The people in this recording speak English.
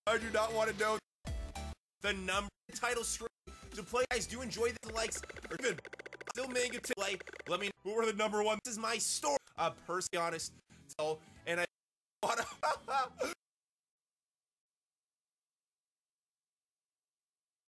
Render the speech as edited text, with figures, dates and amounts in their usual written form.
I do not want to know the number title screen to play. Guys, do enjoy the likes or even still make it to play. Let me know who were the number one. This is my story. Personally honest. So, and I want to